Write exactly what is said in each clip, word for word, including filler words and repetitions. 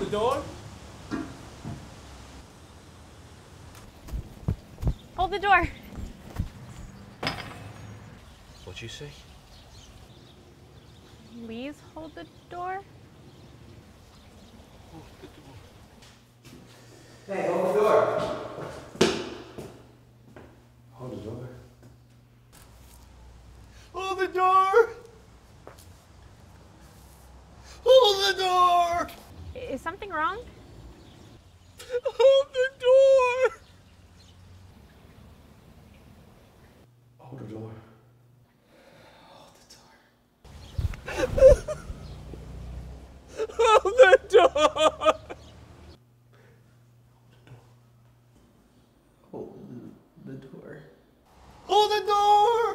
door. Hold the door. What'd you say? Please hold the door. Hold the door. Hey, hold the door. Hold the door. Hold the door! Hold the door! Is something wrong? Hold the door! Hold the door. Hold the door! Hold the door. Hold the door!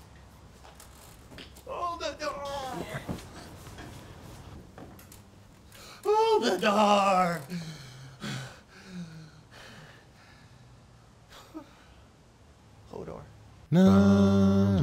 Hold the door! Hold the door! Hold the door. No.